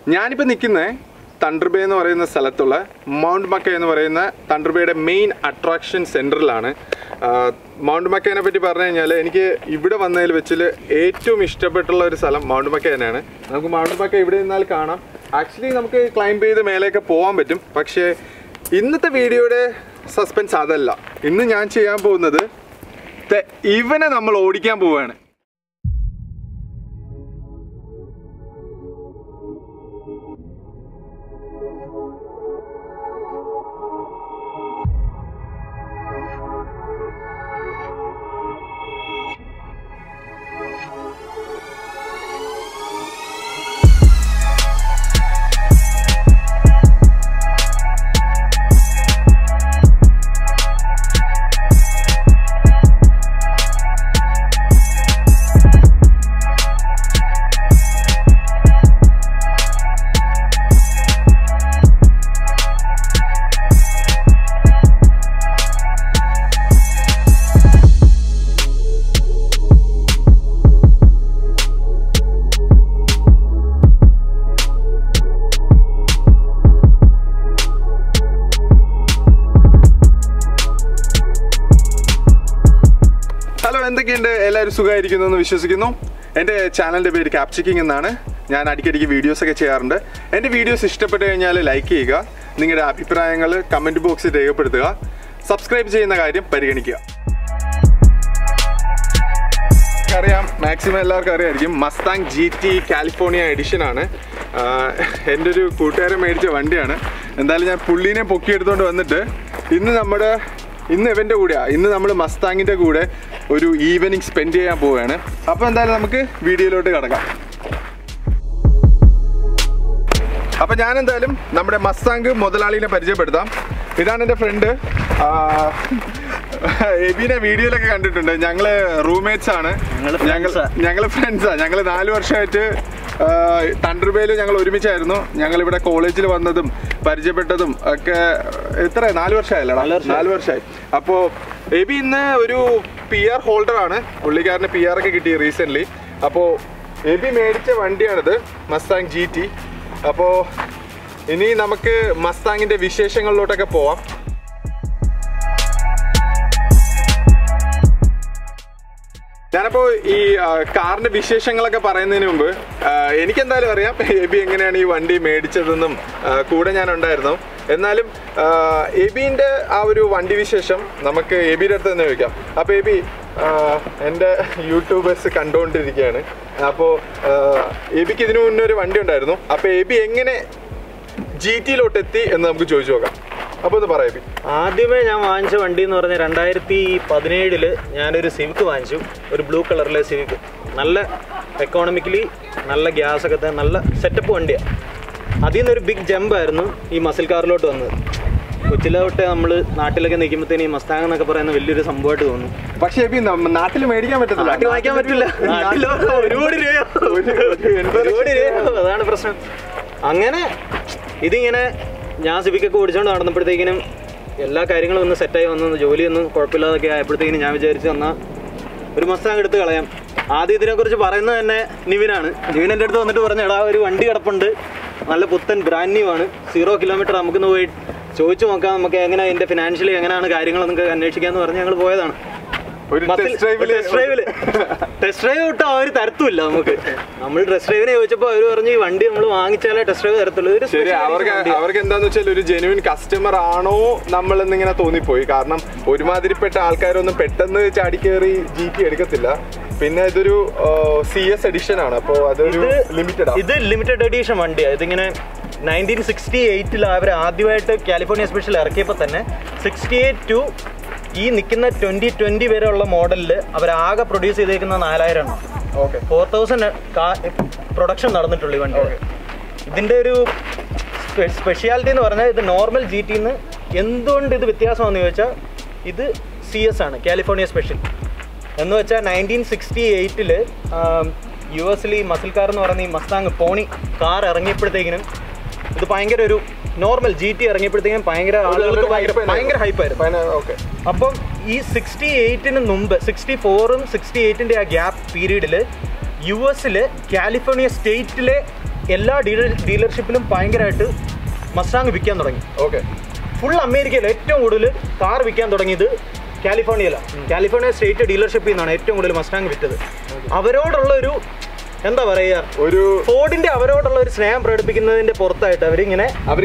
ഞാനിപ്പോൾ നിൽക്കുന്നത് thunder bay എന്ന് പറയുന്ന സ്ഥലത്തുള്ള മൗണ്ട് മക്ക എന്ന് പറയുന്ന തണ്ടർ ബേയുടെ മെയിൻ അട്രാക്ഷൻ സെൻറ്ററിലാണ്. മൗണ്ട് മക്കേനെ പറ്റി പറഞ്ഞു കഴിഞ്ഞാൽ എനിക്ക് ഇവിടെ വന്നതിൽ വെച്ചിൽ ഏറ്റവും ഇഷ്ടപ്പെട്ടുള്ള ഒരു സ്ഥലം മൗണ്ട് മക്ക തന്നെയാണ്. നമുക്ക് മൗണ്ട് മക്ക ഇവിടെ നിന്നാൽ കാണാം. ആക്ച്വലി നമുക്ക് ക്ലൈംബ് ചെയ്ത് മേലേക്ക് പോകാൻ പറ്റും. പക്ഷേ ഇന്നത്തെ വീഡിയോയുടെ സസ്പെൻസ് അതല്ല. ഇന്ന് ഞാൻ ചെയ്യാൻ പോകുന്നത് ഇവനെ നമ്മൾ ഓടിക്കാൻ പോവുകയാണ്. എന്തൊക്കെയുണ്ട്? എല്ലാവരും സുഖമായിരിക്കുന്നു എന്ന് വിശ്വസിക്കുന്നു. എൻ്റെ ചാനലിൻ്റെ പേര് ക്യാപ്ചക്കിങ് എന്നാണ്. ഞാൻ അടിക്കടിക്ക് വീഡിയോസൊക്കെ ചെയ്യാറുണ്ട്. എൻ്റെ വീഡിയോസ് ഇഷ്ടപ്പെട്ട് കഴിഞ്ഞാൽ ലൈക്ക് ചെയ്യുക, നിങ്ങളുടെ അഭിപ്രായങ്ങൾ കമൻറ്റ് ബോക്സിൽ രേഖപ്പെടുത്തുക, സബ്സ്ക്രൈബ് ചെയ്യുന്ന കാര്യം പരിഗണിക്കുക. അറിയാം, മാക്സിമം എല്ലാവർക്കും അറിയാമായിരിക്കും, മസ്താങ് GT കാലിഫോർണിയ എഡിഷനാണ്. എൻ്റെ ഒരു കൂട്ടുകാരൻ മേടിച്ച വണ്ടിയാണ്. എന്തായാലും ഞാൻ പുള്ളീനെ പൊക്കിയെടുത്തുകൊണ്ട് വന്നിട്ട് ഇന്ന് ഇവൻ്റെ കൂടെയാണ്. ഇന്ന് നമ്മൾ മസ്താങ്ങിൻ്റെ കൂടെ ഒരു ഈവനിങ് സ്പെൻഡ് ചെയ്യാൻ പോവുകയാണ്. അപ്പോൾ എന്തായാലും നമുക്ക് വീഡിയോയിലോട്ട് കിടക്കാം. അപ്പോൾ ഞാൻ എന്തായാലും നമ്മുടെ മസ്താങ് മുതലാളിനെ പരിചയപ്പെടുത്താം. ഇതാണ് എൻ്റെ ഫ്രണ്ട്. എബിനെ വീഡിയോയിലൊക്കെ കണ്ടിട്ടുണ്ട്. ഞങ്ങൾ റൂംമേറ്റ്സ് ആണ്, ഞങ്ങൾ ഫ്രണ്ട്സാണ്. ഞങ്ങൾ 4 വർഷമായിട്ട് തണ്ടർ ബേയിൽ ഞങ്ങൾ ഒരുമിച്ചായിരുന്നു. ഞങ്ങളിവിടെ കോളേജിൽ വന്നതും പരിചയപ്പെട്ടതും ഒക്കെ എത്ര 4 വർഷമായല്ലോ? 4 വർഷമായി. അപ്പോൾ എബി ഇന്ന് ഒരു PR ഹോൾഡറാണ്. പുള്ളിക്കാരന് PR ഒക്കെ കിട്ടി റീസെൻ്റ്ലി. അപ്പോൾ എബി മേടിച്ച വണ്ടിയാണിത്, മസ്താങ് GT. അപ്പോൾ ഇനി നമുക്ക് മസ്താങ്ങിൻ്റെ വിശേഷങ്ങളിലോട്ടൊക്കെ പോവാം. ഞാനപ്പോൾ ഈ കാറിൻ്റെ വിശേഷങ്ങളൊക്കെ പറയുന്നതിന് മുമ്പ് എനിക്കെന്തായാലും അറിയാം എബി എങ്ങനെയാണ് ഈ വണ്ടി മേടിച്ചതെന്നും കൂടെ ഞാൻ ഉണ്ടായിരുന്നു. എന്നാലും എബീൻ്റെ ആ ഒരു വണ്ടി വിശേഷം നമുക്ക് എബിയുടെ അടുത്ത് തന്നെ ചോദിക്കാം. അപ്പോൾ എബി, എൻ്റെ യൂട്യൂബേഴ്സ് കണ്ടുകൊണ്ടിരിക്കുകയാണ്. അപ്പോൾ എബിക്ക് ഇതിനു മുന്നേ ഒരു വണ്ടി ഉണ്ടായിരുന്നു. അപ്പോൾ എബി എങ്ങനെ GTയിലോട്ട് എത്തി എന്ന് നമുക്ക് ചോദിച്ചു നോക്കാം. അപ്പോൾ ഒന്ന് പറയാം എബി. ആദ്യമേ ഞാൻ വാങ്ങിച്ച വണ്ടി എന്ന് പറഞ്ഞാൽ 2017 ഞാനൊരു സിവിക്ക് വാങ്ങിച്ചു. ഒരു ബ്ലൂ കളറിലെ സിവിക്ക്. നല്ല എക്കോണമിക്കലി നല്ല ഗ്യാസൊക്കെ തന്നെ നല്ല സെറ്റപ്പ് വണ്ടിയാണ്. അതിൽ നിന്നൊരു ബിഗ് ജമ്പായിരുന്നു ഈ മസിൽ കാറിലോട്ട് വന്നത്. കൊച്ചിലോട്ട് നമ്മൾ നാട്ടിലൊക്കെ നിൽക്കുമ്പോഴത്തേന് ഈ മസ്താങ് എന്നൊക്കെ പറയുന്ന വലിയൊരു സംഭവമായിട്ട് തോന്നും. പക്ഷേ നാട്ടിൽ മേടിക്കാൻ പറ്റത്തില്ല, നാട്ടിൽ വാങ്ങിക്കാൻ പറ്റില്ല. ഒരുപാട് രൂപ, അതാണ് പ്രശ്നം. അങ്ങനെ ഇതിങ്ങനെ ഞാൻ സിവിക്കൊക്കെ ഓടിച്ചുകൊണ്ട് നടന്നപ്പോഴത്തേക്കിനും എല്ലാ കാര്യങ്ങളും ഒന്ന് സെറ്റായി വന്നു, ജോലിയൊന്നും കുഴപ്പമില്ലാതൊക്കെ ആയപ്പോഴത്തേക്കിനും ഞാൻ വിചാരിച്ചു എന്നാൽ ഒരു മസ്താങ് എടുത്ത് കളയാം. ആദ്യം ഇതിനെക്കുറിച്ച് പറയുന്നത് തന്നെ നിവിനാണ്. നിവിൻ എൻ്റെ അടുത്ത് വന്നിട്ട് പറഞ്ഞു, എടാ ഒരു വണ്ടി കിടപ്പുണ്ട്, നല്ല പുത്തൻ ബ്രാൻഡ് ന്യൂ ആണ്, 0 കിലോമീറ്റർ, നമുക്കൊന്ന് പോയി ചോദിച്ചു നോക്കാം, നമുക്ക് എങ്ങനെ അതിൻ്റെ ഫിനാൻഷ്യലി എങ്ങനെയാണ് കാര്യങ്ങളെന്നൊക്കെ അന്വേഷിക്കാമെന്ന് പറഞ്ഞ് ഞങ്ങൾ പോയതാണ്. ടെസ്റ്റ് ഡ്രൈവ് വിട്ട് അവർ തരത്തുമില്ല നമുക്ക്. നമ്മൾ ടെസ്റ്റ് ഡ്രൈവിനെ ചോദിച്ചപ്പോൾ അവർ പറഞ്ഞു ഈ വണ്ടി നമ്മൾ വാങ്ങിച്ചാലേ ടെസ്റ്റ് ഡ്രൈവ് തരത്തുള്ളൂ. അവർക്ക് എന്താന്ന് വെച്ചാൽ ഒരു ജെനുവിൻ കസ്റ്റമർ ആണോ നമ്മൾ എന്നിങ്ങനെ തോന്നിപ്പോയി. കാരണം ഒരുമാതിരിപ്പെട്ട ആൾക്കാരൊന്നും പെട്ടെന്ന് ചാടിക്കേറി GT എടുക്കത്തില്ല. പിന്നെ ഇതൊരു CS എഡിഷൻ ആണ്. അപ്പോൾ അതൊരു ലിമിറ്റഡ് എഡിഷൻ വണ്ടിയാണ്. ഇതിങ്ങനെ 1968 അവർ ആദ്യമായിട്ട് കാലിഫോർണിയ സ്പെഷ്യൽ ഇറക്കിയപ്പോൾ തന്നെ 68 to ഈ നിൽക്കുന്ന 2020 വരെ ഉള്ള മോഡലിൽ അവരാകെ പ്രൊഡ്യൂസ് ചെയ്തേക്കുന്ന 4000 ആണ്. 4000 പ്രൊഡക്ഷൻ നടന്നിട്ടുള്ളൂ ഈ വണ്ടി. ഇതിൻ്റെ ഒരു സ്പെഷ്യാലിറ്റി എന്ന് പറഞ്ഞാൽ ഇത് നോർമൽ GTന്ന് എന്തുകൊണ്ട് ഇത് വ്യത്യാസമാണെന്ന് ചോദിച്ചാൽ ഇത് CS ആണ്, കാലിഫോർണിയ സ്പെഷ്യൽ. എന്ന് വെച്ചാൽ 1968 US ഈ മസിൽ കാർ എന്ന് പറയുന്ന ഈ മസ്താങ് പോണി കാർ ഇറങ്ങിയപ്പോഴത്തേക്കിനും ഇത് ഭയങ്കര ഒരു നോർമൽ GT ഇറങ്ങിയപ്പോഴത്തേക്കും ഭയങ്കര ആളുകൾക്ക് ഭയങ്കര ഹൈപ്പായിരുന്നു. അപ്പം ഈ 68 മുമ്പ് 64ഉം 68ൻ്റെ ആ ഗ്യാപ്പ് പീരീഡിൽ US കാലിഫോർണിയ സ്റ്റേറ്റിലെ എല്ലാ ഡീലർഷിപ്പിലും ഭയങ്കരമായിട്ട് മസ്റ്റാങ് വിൽക്കാൻ തുടങ്ങി. ഓക്കെ. ഫുൾ അമേരിക്കയിൽ ഏറ്റവും കൂടുതൽ കാർ വിൽക്കാൻ തുടങ്ങിയത് കാലിഫോർണിയയിലാണ്. കാലിഫോർണിയ സ്റ്റേറ്റ് ഡീലർഷിപ്പിൽ നിന്നാണ് ഏറ്റവും കൂടുതൽ മസ്റ്റാങ് വിറ്റത്. അവരോടുള്ള ഒരു എന്താ പറയാ, ഒരു ഫോർഡിന്റെ അവരോടുള്ള ഒരു സ്നേഹം പ്രകടിപ്പിക്കുന്നതിന്റെ പുറത്തായിട്ട് അവരിങ്ങനെ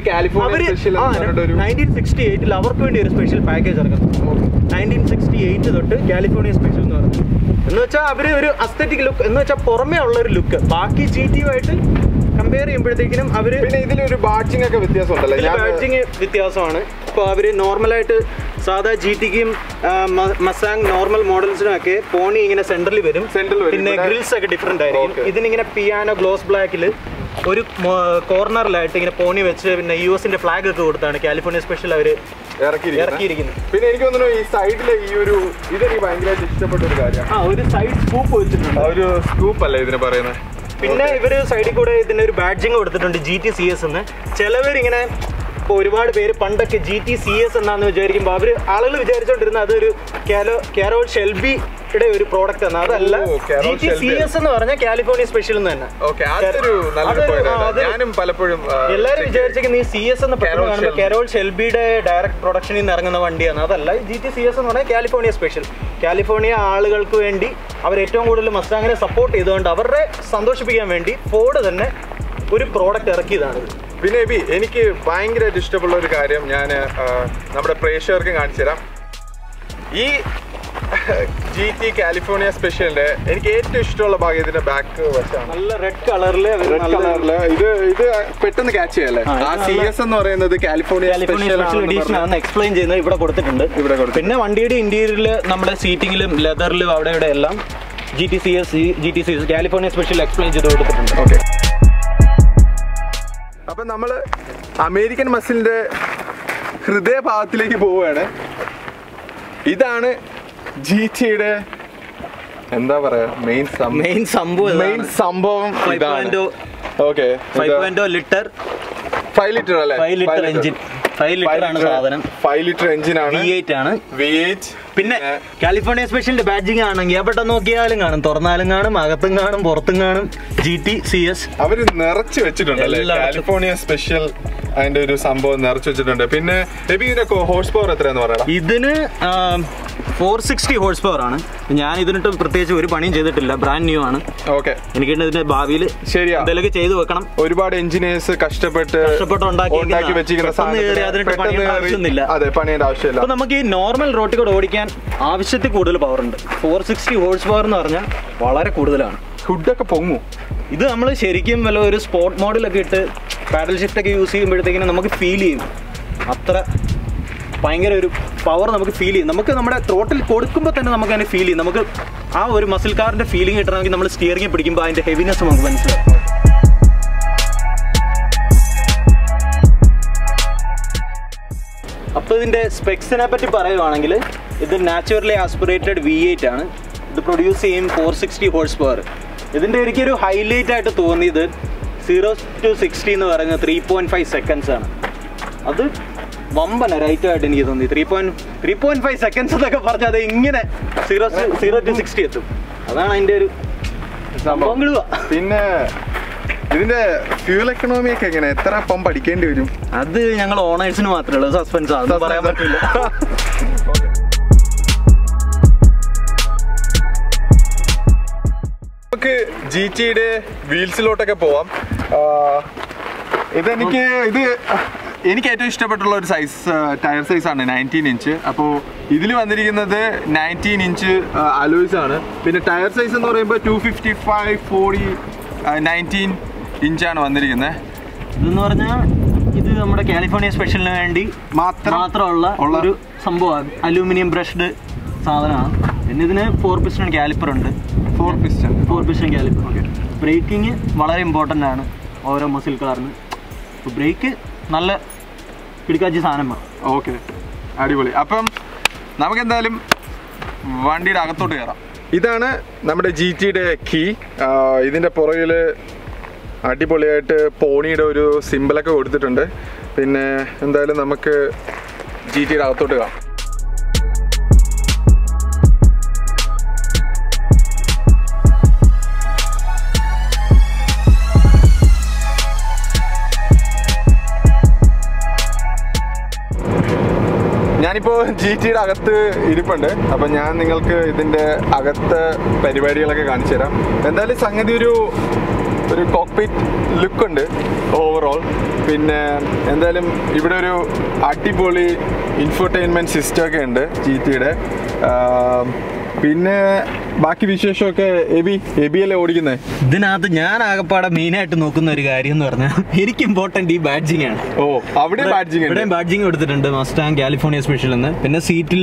1968 അവർക്ക് വേണ്ടി ഒരു സ്പെഷ്യൽ പാക്കേജ് ഇറക്കുന്നു. 1968 തൊട്ട് കാലിഫോർണിയ സ്പെഷ്യൽ എന്ന് പറഞ്ഞു. എന്ന് വെച്ചാൽ അവര് ഒരു അസ്തെറ്റിക് ലുക്ക്, എന്ന് വെച്ചാൽ പുറമേ ഉള്ള ഒരു ലുക്ക് ബാക്കി GT ആയിട്ട് കമ്പയർ ചെയ്യുമ്പോഴത്തേക്കിനും അവര് പിന്നെ ഇതിലൊരു ബാഡ്ജിങ് ഒക്കെ വ്യത്യാസമുണ്ടല്ലോ. ബാഡ്ജിങ് വ്യത്യാസമാണ്. ഇപ്പോൾ അവര് നോർമലായിട്ട് സാധാ GTക്കും മസാങ് നോർമൽ മോഡൽസിനും ഒക്കെ പോണി ഇങ്ങനെ സെന്ററിൽ വരും. പിന്നെ ഗ്രിൽസ് ഒക്കെ ഡിഫറെന്റ് ആയിരിക്കും. ഇതിനിങ്ങനെ പിയാനോ ഗ്ലോസ് ബ്ലാക്കിൽ ഒരു കോർണറിലായിട്ട് ഇങ്ങനെ പോണി വെച്ച് പിന്നെ US-ന്റെ ഫ്ലാഗ് ഒക്കെ കൊടുത്താണ് കാലിഫോർണിയ സ്പെഷ്യൽ അവർ ഇറക്കിയിരിക്കുന്നത്. പിന്നെ എനിക്ക് തോന്നുന്നു ഈ സൈഡിലെ ഈ ഒരു ഇതെനിക്ക് ഭയങ്കരമായിട്ട് ഇഷ്ടപ്പെട്ട ഒരു കാര്യമാണ്. ഒരു സൈഡ് സ്കൂപ്പ് വെച്ചിട്ടുണ്ട്. ഒരു സ്കൂപ്പ് അല്ലേ ഇതിന് പറയുന്നത്. പിന്നെ ഇവര് സൈഡിൽ കൂടെ ഇതിന്റെ ഒരു ബാഡ്ജിങ് കൊടുത്തിട്ടുണ്ട് GTCS എന്ന്. ചിലവരിങ്ങനെ ഇപ്പോൾ ഒരുപാട് പേര് പണ്ടൊക്കെ GTCS എന്നാന്ന് വിചാരിക്കുമ്പോൾ ആളുകൾ വിചാരിച്ചോണ്ടിരുന്ന അതൊരു കാരോൾ ഷെൽബിയുടെ ഒരു പ്രോഡക്റ്റ് ആണ്. അതല്ല, GTCS എന്ന് പറഞ്ഞാൽ കാലിഫോർണിയ സ്പെഷ്യൽ എന്ന് തന്നെ. എല്ലാവരും വിചാരിച്ചിരിക്കുന്ന ഈ CS എന്ന് കാണുമ്പോൾ കാരോൾ ഷെൽബിയുടെ ഡയറക്ട് പ്രൊഡക്ഷനിൽ നിന്ന് ഇറങ്ങുന്ന വണ്ടിയാണ്. അതല്ല, GTCS എന്ന് പറഞ്ഞാൽ കാലിഫോർണിയ സ്പെഷ്യൽ. കാലിഫോർണിയ ആളുകൾക്ക് വേണ്ടി അവർ ഏറ്റവും കൂടുതൽ മസ്റ്റാങ്ങിനെ സപ്പോർട്ട് ചെയ്തുകൊണ്ട് അവരുടെ സന്തോഷിപ്പിക്കാൻ വേണ്ടി ഫോർഡ് തന്നെ ഒരു പ്രോഡക്റ്റ് ഇറക്കിയതാണ്. പിന്നെ എനിക്ക് ഭയങ്കരമായിട്ട് ഇഷ്ടമുള്ള ഒരു കാര്യം ഞാൻ നമ്മുടെ പ്രേക്ഷകർക്ക് കാണിച്ചു തരാം. ഈ GT കാലിഫോർണിയ സ്പെഷ്യലിന്റെ എനിക്ക് ഏറ്റവും ഇഷ്ടമുള്ള ഭാഗം ഇതിന്റെ ബാക്ക് വശമാണ്. നല്ല റെഡ് കളറില് ഇത് പെട്ടെന്ന് ക്യാച്ച് ചെയ്യല്ലേ. ആ CS എന്ന് പറയുന്നത് കാലിഫോർണിയ സ്പെഷ്യൽ എഡിഷൻ ആണ് എക്സ്പ്ലെയിൻ ചെയ്യുന്നത് ഇവിടെ കൊടുത്തിട്ടുണ്ട്. പിന്നെ വണ്ടിയുടെ ഇന്റീരിയറിൽ നമ്മുടെ സീറ്റിംഗിലും ലെതറിലും അവിടെ ഇവിടെ എല്ലാം GTCS കാലിഫോർണിയ സ്പെഷ്യൽ എക്സ്പ്ലെയിൻ ചെയ്ത് കൊടുത്തിട്ടുണ്ട്. ഓക്കെ. അപ്പൊ നമ്മള് അമേരിക്കൻ മസിലിന്റെ ഹൃദയഭാഗത്തിലേക്ക് പോവുകയാണ്. ഇതാണ് GTയുടെ എന്താ പറയാ മെയിൻ സംഭവം. 5.0 ലിറ്റർ 5 ലിറ്റർ അല്ലേ? 5 ലിറ്റർ എഞ്ചിൻ. 5 ലിറ്റർ ആണ് സാധനം. 5 ലിറ്റർ എഞ്ചിൻ ആണ്. V8 ആണ്. V8. പിന്നെ കാലിഫോർണിയ സ്പെഷ്യലിന്റെ ബാഡ്ജിങ് ആണെങ്കിൽ എവിടെ നോക്കിയാലും കാണും. തുറന്നാലും കാണും, അകത്തും കാണും, പുറത്തും കാണും. GTCS അവര് നിറച്ച് വെച്ചിട്ടുണ്ട്. കാലിഫോർണിയ സ്പെഷ്യൽ അതിന്റെ ഒരു സംഭവം നിറച്ച് വെച്ചിട്ടുണ്ട്. പിന്നെ ഇതിന്റെ ഹോഴ്സ് പവർ എത്രയാന്ന് പറയാം? ഇതിന് 460 ഹോഴ്സ് പവർ ആണ്. ഞാൻ ഇതിനിട്ട് പ്രത്യേകിച്ച് ഒരു പണിയും ചെയ്തിട്ടില്ല, ബ്രാൻഡ് ന്യൂ ആണ്. ഓക്കെ. എനിക്ക് ഇതിന്റെ ഭാവിയിൽ ശരിയാ എന്തെങ്കിലും ചെയ്തു വെക്കണം. ഒരുപാട് എഞ്ചിനീയേഴ്സ് കഷ്ടപ്പെട്ട് ഉണ്ടാക്കി വെച്ചിരിക്കുന്ന ആവശ്യമില്ല. അതെ, പണിയുടെ ആവശ്യമില്ല. അപ്പൊ നമുക്ക് ഈ നോർമൽ റോട്ടിൽ കൂടെ ഓടിക്കാൻ ആവശ്യത്തിൽ കൂടുതൽ പവർ ഉണ്ട്. 460 ഹോഴ്സ് പവർ എന്ന് പറഞ്ഞാൽ വളരെ കൂടുതലാണ്. ഹുഡൊക്കെ പൊങ്ങും. ഇത് നമ്മൾ ശരിക്കും വല്ല ഒരു സ്പോർട്ട് മോഡിലൊക്കെ ഇട്ട് പാഡൽ ഷിഫ്റ്റ് ഒക്കെ യൂസ് ചെയ്യുമ്പോഴത്തേക്കിനും നമുക്ക് ഫീൽ ചെയ്യും. അത്ര ഭയങ്കര ഒരു പവർ നമുക്ക് ഫീൽ ചെയ്യും. നമുക്ക് നമ്മുടെ ത്രോട്ടിൽ കൊടുക്കുമ്പോൾ തന്നെ നമുക്ക് അതിനെ ഫീൽ ചെയ്യും. നമുക്ക് ആ ഒരു മസിൽ കാറിന്റെ ഫീലിംഗ് കിട്ടണമെങ്കിൽ നമ്മൾ സ്റ്റിയറിംഗ് പിടിക്കുമ്പോൾ അതിന്റെ ഹെവിനെസ് നമുക്ക് മനസ്സിലാവും. അപ്പോൾ ഇതിന്റെ സ്പെക്സിനെ പറ്റി പറയുവാണെങ്കിൽ ഇത് നാച്ചുറലി ആസ്പിറേറ്റഡ് V8 ആണ്. ഇത് പ്രൊഡ്യൂസ് ചെയ്യും 460 ഹോഴ്സ് പവർ. ഇതിന്റെ ഒരിക്കലും ഹൈലൈറ്റ് ആയിട്ട് തോന്നിയത് 0 to 60 എന്ന് പറയുന്നത് 3.5 സെക്കൻഡ്സ് ആണ്. അത് വമ്പന റൈറ്റ് ആയിട്ട് എനിക്ക് തോന്നി. 3.5 സെക്കൻഡ്സ് എന്നൊക്കെ പറഞ്ഞാൽ അത് ഇങ്ങനെ 0 to 60 എത്തും. അതാണ് അതിന്റെ ഒരു സംഭവം. പിന്നെ ഇതിന്റെ ഫ്യൂൽ എക്കണോമി ഒക്കെ എങ്ങനെ, എത്ര പമ്പ് അടിക്കേണ്ടി വരും? അത് ഞങ്ങൾ ഓണേഴ്സിന് മാത്രമേ ഉള്ളൂ. സസ്പെൻസ് ആണ്, പറയാൻ പറ്റില്ല. നമുക്ക് GTയുടെ വീൽസിലോട്ടൊക്കെ പോവാം. ഇത് എനിക്ക് ഏറ്റവും ഇഷ്ടപ്പെട്ടുള്ള ഒരു ടയർ സൈസാണ് 19 ഇഞ്ച്. അപ്പോൾ ഇതിൽ വന്നിരിക്കുന്നത് 19 ഇഞ്ച് അലോയ്സ് ആണ്. പിന്നെ ടയർ സൈസ് എന്ന് പറയുമ്പോൾ 255, 40, 19 ഇഞ്ചാണ് വന്നിരിക്കുന്നത്. ഇതെന്ന് പറഞ്ഞാൽ ഇത് നമ്മുടെ കാലിഫോർണിയ സ്പെഷ്യലിന് വേണ്ടി മാത്രമുള്ള ഒരു സംഭവമാണ്. അലൂമിനിയം ബ്രഷ്ഡ് സാധനമാണ്. പിന്നെ ഇതിന് 4 പിസ്റ്റൺ കാലിപ്പർ ഉണ്ട്. 4 പിസ്റ്റൺ കാലിപ്പർ. ബ്രേക്കിങ് വളരെ ഇമ്പോർട്ടൻ്റ് ആണ് ഓരോ മസിൽ കാറിന്. ബ്രേക്ക് നല്ല പിടിക്കാച്ച സാധനമാണ്. ഓക്കെ, അടിപൊളി. അപ്പം നമുക്ക് എന്തായാലും വണ്ടിയുടെ അകത്തോട്ട് കയറാം. ഇതാണ് നമ്മുടെ GTയുടെ കീ. ഇതിൻ്റെ പുറകിൽ അടിപൊളിയായിട്ട് പോണിയുടെ ഒരു സിമ്പിളൊക്കെ കൊടുത്തിട്ടുണ്ട്. പിന്നെ എന്തായാലും നമുക്ക് GTയുടെ അകത്തോട്ട് കാണാം. ഞാനിപ്പോൾ GTയുടെ അകത്ത് ഇരിപ്പുണ്ട്. അപ്പം ഞാൻ നിങ്ങൾക്ക് ഇതിൻ്റെ അകത്തെ പരിപാടികളൊക്കെ കാണിച്ചു തരാം. എന്തായാലും സംഗതി ഒരു കോക്പിറ്റ് ലുക്കുണ്ട് ഓവറോൾ. പിന്നെ എന്തായാലും ഇവിടെ ഒരു അടിപൊളി ഇൻഫോർടൈൻമെൻറ്റ് സിസ്റ്റം ഒക്കെ ഉണ്ട് GTയുടെ. പിന്നെ ബാക്കി വിശേഷമൊക്കെ എബിയല്ലേ ഓടിക്കുന്നത്. ഇതിനകത്ത് ഞാൻ ആകെപ്പാടെ മെയിനായിട്ട് നോക്കുന്ന ഒരു കാര്യം എന്ന് പറഞ്ഞാൽ എനിക്ക് ഇമ്പോർട്ടൻറ്റ് ഈ ബാഡ്ജിങ് ആണ്. അവിടെ ബാഡ്ജിങ് കൊടുത്തിട്ടുണ്ട് മസ്റ്റാങ് കാലിഫോർണിയ സ്പെഷ്യൽ എന്ന്. പിന്നെ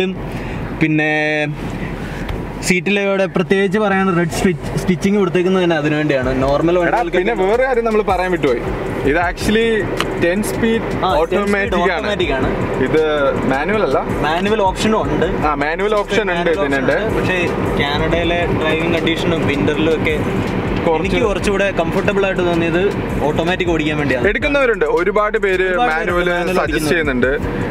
സീറ്റിലൂടെ പ്രത്യേകിച്ച് പറയാൻ റെഡ് സ്റ്റിച്ചിങ് കൊടുത്തേക്കുന്നത് തന്നെ അതിനുവേണ്ടിയാണ്. നോർമൽ പിന്നെ വേറെ കാര്യം നമ്മൾ പറയാൻ വിട്ടുപോയി, ഇത് ആക്ച്വലി 10 സ്പീഡ് ഓട്ടോമാറ്റിക് ആണ്. ഇത് മാനുവൽ അല്ല, മാനുവൽ ഓപ്ഷനും ഉണ്ട്. മാനുവൽ ഓപ്ഷൻ ഉണ്ട് ഇതിനുണ്ട്. പക്ഷേ കാനഡയിലെ ഡ്രൈവിംഗ് കണ്ടീഷനും വിന്ററിലും ഒക്കെ എനിക്ക് കുറച്ചുകൂടെ കംഫർട്ടബിൾ ആയിട്ട് തോന്നിയത് ഓട്ടോമാറ്റിക് ഓടിക്കാൻ വേണ്ടിയാണ്. എടുക്കുന്നവരുണ്ട്, ഒരുപാട് പേര് മാനുവൽ സജസ്റ്റ് ചെയ്യുന്നുണ്ട്.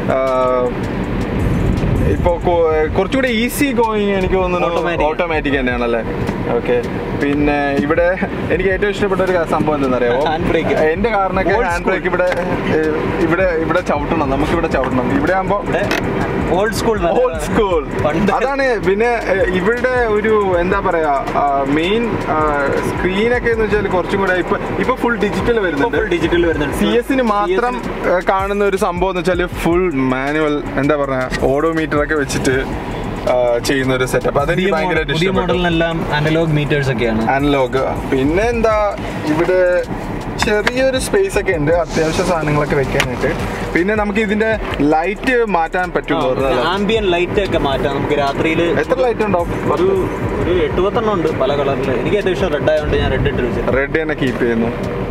ഇപ്പൊ കുറച്ചുകൂടെ ഈസി ഗോയിങ് എനിക്ക് തോന്നുന്നു ഓട്ടോമാറ്റിക് തന്നെയാണല്ലേ. ഓക്കെ. പിന്നെ ഇവിടെ എനിക്ക് ഏറ്റവും ഇഷ്ടപ്പെട്ട ഒരു സംഭവം എന്താണെന്നറിയാമോ, എന്റെ കാറിനൊക്കെ ഹാൻഡ് ബ്രേക്ക് ഇവിടെ ചവിട്ടണം, നമുക്കിവിടെ ചവിട്ടണം. ഇവിടെ ആകുമ്പോ ഓൾഡ് സ്കൂൾ അതാണ്. പിന്നെ ഇവിടെ ഒരു എന്താ പറയാ മെയിൻ സ്ക്രീനൊക്കെ എന്ന് വെച്ചാൽ കുറച്ചും കൂടെ ഇപ്പൊ ഫുൾ ഡിജിറ്റൽ വരുന്നുണ്ട്. CS-ന് മാത്രം കാണുന്ന ഒരു സംഭവം എന്ന് വെച്ചാൽ ഫുൾ മാനുവൽ എന്താ പറയാ ഓഡോമീറ്റർ ഒക്കെ വെച്ചിട്ട് ചെയ്യുന്ന ഒരു സെറ്റപ്പ്. അതെനിക്ക് ഭയങ്കരമായിട്ട് ഇഷ്ടപ്പെട്ടു. അനലോഗ്. പിന്നെ എന്താ ഇവിടെ ചെറിയൊരു സ്പേസ് ഒക്കെ ഉണ്ട് അത്യാവശ്യ സാധനങ്ങളൊക്കെ വെക്കാനായിട്ട്. പിന്നെ നമുക്ക് ഇതിന്റെ ലൈറ്റ് മാറ്റാൻ പറ്റുമോ? ആംബിയൻ ലൈറ്റ് ഒക്കെ മാറ്റാം നമുക്ക് രാത്രിയിൽ. എത്ര ലൈറ്റ് ഉണ്ടാവും? ഒരു 8-10 ഉണ്ട് പല കളറിൽ. എനിക്ക് ഏറ്റവും ഇഷ്ടം റെഡ് ആയതുകൊണ്ട് ഞാൻ റെഡ് ഇട്ട് വെച്ചു. റെഡ് തന്നെ കീപ്പ് ചെയ്യുന്നു.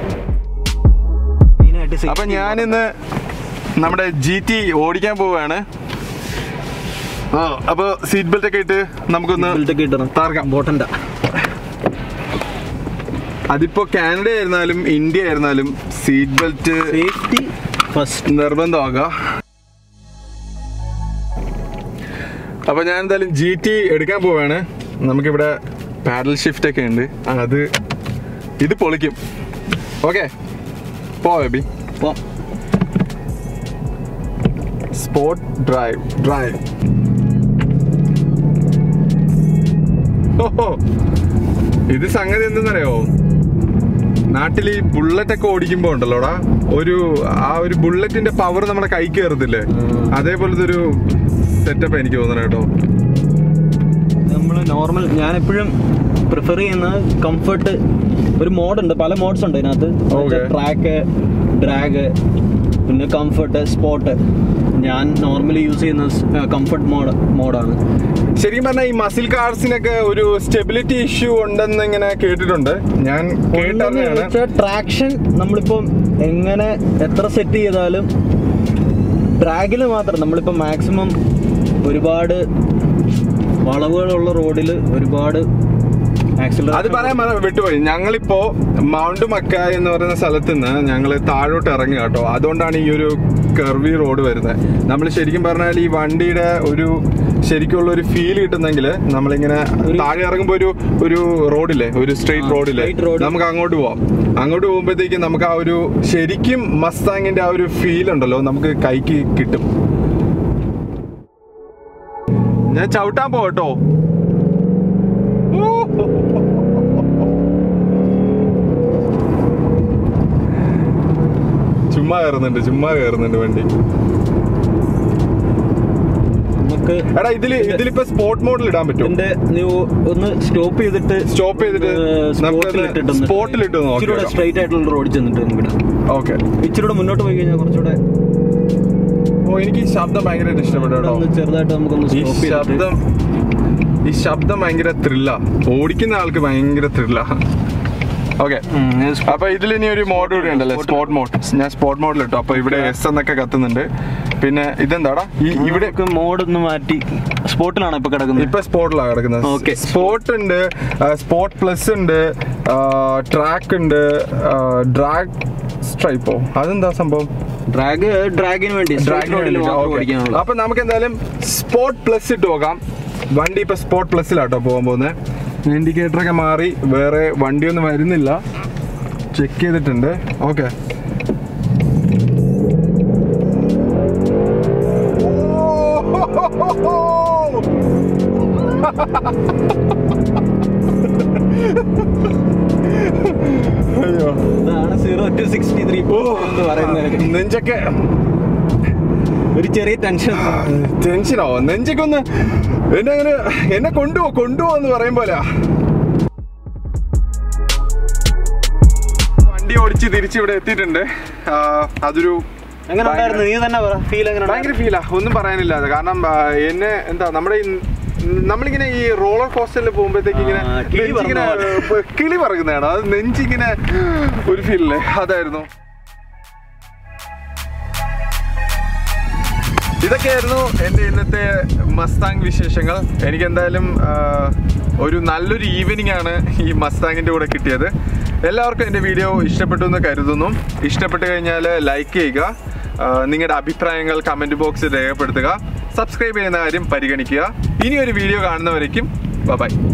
അപ്പൊ ഞാനിന്ന് നമ്മുടെ GT ഓടിക്കാൻ പോവുകയാണ്. അപ്പൊ സീറ്റ് ബെൽറ്റ് ഒക്കെ ഇട്ട് നമുക്കൊന്ന് താർക്കാം. ബോട്ടണ്ട അതിപ്പോ കാനഡ ആയിരുന്നാലും ഇന്ത്യ ആയിരുന്നാലും സീറ്റ് ബെൽറ്റ് സേഫ്റ്റി ഫസ്റ്റ് നിർബന്ധമാക്കുക. അപ്പൊ ഞാൻ എന്തായാലും GT എടുക്കാൻ പോവാണ്. നമുക്കിവിടെ പാഡൽ ഷിഫ്റ്റ് ഒക്കെ ഉണ്ട്, ഇത് പൊളിക്കും. ഓക്കെ, പോ ബേബി പോ. Sport drive. ഇത് സംഗതി എന്തെന്നറിയോ, നാട്ടിൽ ഈ ബുള്ളറ്റ് ഒക്കെ ഓടിക്കുമ്പോ ഉണ്ടല്ലോടാ ഒരു ബുള്ളറ്റിന്റെ പവർ നമ്മുടെ കൈ കയറത്തില്ലേ, അതേപോലത്തെ ഒരു സെറ്റപ്പ് എനിക്ക് തോന്നണം കേട്ടോ. നമ്മള് നോർമൽ ഞാൻ എപ്പോഴും പ്രിഫർ ചെയ്യുന്നത് കംഫർട്ട്. ഒരു മോഡുണ്ട്, പല മോഡ്സ് ഉണ്ട് ഇതിനകത്ത്. ട്രാക്ക്, ഡ്രാഗ്, പിന്നെ കംഫർട്ട്, സ്പോർട്ട്. ഞാൻ നോർമലി യൂസ് ചെയ്യുന്ന കംഫർട്ട് മോഡാണ്. ശരിക്കും പറഞ്ഞാൽ ഈ മസിൽ കാർസിനൊക്കെ ഒരു സ്റ്റെബിലിറ്റി ഇഷ്യൂ ഉണ്ടെന്ന് ഇങ്ങനെ കേട്ടിട്ടുണ്ട്. ഞാൻ ട്രാക്ഷൻ നമ്മളിപ്പം എങ്ങനെ എത്ര സെറ്റ് ചെയ്താലും ഡ്രാഗിൽ മാത്രം നമ്മളിപ്പോൾ മാക്സിമം ഒരുപാട് വളവുകളുള്ള റോഡിൽ ഒരുപാട് അത് പറയാൻ വിട്ടുപോയി. ഞങ്ങളിപ്പോ മൗണ്ട് മക്കായ് എന്ന് പറയുന്ന സ്ഥലത്ത് നിന്ന് ഞങ്ങള് താഴോട്ട് ഇറങ്ങുക കേട്ടോ. അതുകൊണ്ടാണ് ഈ ഒരു കർവി റോഡ് വരുന്നത്. നമ്മൾ ശരിക്കും പറഞ്ഞാൽ ഈ വണ്ടിയുടെ ശരിക്കുള്ള ഒരു ഫീൽ കിട്ടുന്നെങ്കിൽ നമ്മളിങ്ങനെ താഴെ ഇറങ്ങുമ്പോ ഒരു റോഡില്ലേ, ഒരു സ്ട്രെയിറ്റ് റോഡില്ലേ, നമുക്ക് അങ്ങോട്ട് പോവാം. അങ്ങോട്ട് പോകുമ്പോഴത്തേക്കും നമുക്ക് ആ ഒരു ശരിക്കും മസ്താങ്ങിന്റെ ആ ഒരു ഫീൽ ഉണ്ടല്ലോ നമുക്ക് കൈക്ക് കിട്ടും. ഞാൻ ചവിട്ടാൻ പോകട്ടോ. ചുമ്മാ കയറുന്നുണ്ട് വണ്ടി. എടാ ഇതിലിപ്പോ സ്പോർട്ട് മോഡിൽ ഇടാൻ പറ്റും. ഒന്ന് സ്റ്റോപ്പ് ചെയ്തിട്ട് സ്പോട്ടിലിട്ട് സ്ട്രൈറ്റ് ആയിട്ടുള്ള റോഡ് ചെന്നിട്ട് നമുക്ക് ഓക്കെ. ഇച്ചിരി മുന്നോട്ട് പോയി കഴിഞ്ഞാൽ കുറച്ചുകൂടെ. എനിക്ക് ഈ ശബ്ദം ഭയങ്കരമായിട്ട് ഇഷ്ടപ്പെട്ടു കേട്ടോ. ചെറുതായിട്ട് നമുക്കൊന്ന് ഈ ശബ്ദം ഭയങ്കര ത്രില്ലാ, ഓടിക്കുന്ന ആൾക്ക് ഭയങ്കര ത്രില്ലാ. ഓക്കെ, അപ്പൊ ഇതിൽ ഇനി ഒരു മോഡ് കൂടി ഉണ്ടല്ലേ, സ്പോർട്ട് മോഡ്. ഞാൻ സ്പോർട്ട് മോഡിൽ ഇട്ടു. അപ്പൊ ഇവിടെ S എന്നൊക്കെ കത്തുന്നുണ്ട്. പിന്നെ ഇതെന്താടാ ഇവിടെ മോഡ് ഒന്ന് മാറ്റി സ്പോർട്ടിലാണ് ഇപ്പൊ കിടക്കുന്നത്. ഇപ്പൊ സ്പോർട്ടിലാണ് കിടക്കുന്നത്. സ്പോർട്ട് ഉണ്ട്, സ്പോർട്ട് പ്ലസ് ഉണ്ട്, ട്രാക്ക് ഉണ്ട്, ഡ്രാഗ് സ്ട്രൈപ്പോ അതെന്താ സംഭവം? ഡ്രാഗിന് വേണ്ടി. അപ്പൊ നമുക്ക് എന്തായാലും സ്പോർട്ട് പ്ലസ് ഇട്ട് നോക്കാം. വണ്ടി ഇപ്പൊ സ്പോർട്ട് പ്ലസിലാട്ടോ പോകാൻ പോകുന്നത്. ഇൻഡിക്കേറ്ററൊക്കെ മാറി, വേറെ വണ്ടിയൊന്നും വരുന്നില്ല, ചെക്ക് ചെയ്തിട്ടുണ്ട്. ഓക്കെ, അയ്യോ, ഇതാണ് 0 to 63 എന്ന് പറയുന്നത്. നെഞ്ചൊക്കെ ഒരു ചെറിയ ടെൻഷനോ, നെഞ്ചൊക്കെ ഒന്ന് എന്നെ കൊണ്ടുപോന്ന് പറയും പോലെ. വണ്ടി ഓടിച്ച് തിരിച്ചിവിടെ എത്തിയിട്ടുണ്ട്. അതൊരു എങ്ങനെ ഉണ്ടായിരുന്നു? നീ തന്നെ പറ, ഫീൽ എങ്ങനെ? ഭയങ്കര ഫീലാ, ഒന്നും പറയാനില്ല. കാരണം എന്നെ എന്താ നമ്മളിങ്ങനെ ഈ റോളർ കോസ്റ്ററിൽ പോകുമ്പോഴത്തേക്ക് ഇങ്ങനെ കിളി പറക്കുന്നതാണ്. അത് നെഞ്ചിങ്ങനെ ഒരു ഫീലല്ലേ, അതായിരുന്നു. ഇതൊക്കെയായിരുന്നു എൻ്റെ ഇന്നത്തെ മസ്താങ് വിശേഷങ്ങൾ. എനിക്ക് എന്തായാലും ഒരു നല്ലൊരു ഈവനിങ് ആണ് ഈ മസ്താങ്ങിൻ്റെ കൂടെ കിട്ടിയത്. എല്ലാവർക്കും എൻ്റെ വീഡിയോ ഇഷ്ടപ്പെട്ടു എന്ന് കരുതുന്നു. ഇഷ്ടപ്പെട്ട് കഴിഞ്ഞാൽ ലൈക്ക് ചെയ്യുക, നിങ്ങളുടെ അഭിപ്രായങ്ങൾ കമൻറ്റ് ബോക്സിൽ രേഖപ്പെടുത്തുക, സബ്സ്ക്രൈബ് ചെയ്യുന്ന കാര്യം പരിഗണിക്കുക. ഇനിയൊരു വീഡിയോ കാണുന്നവരേക്കും ബൈ.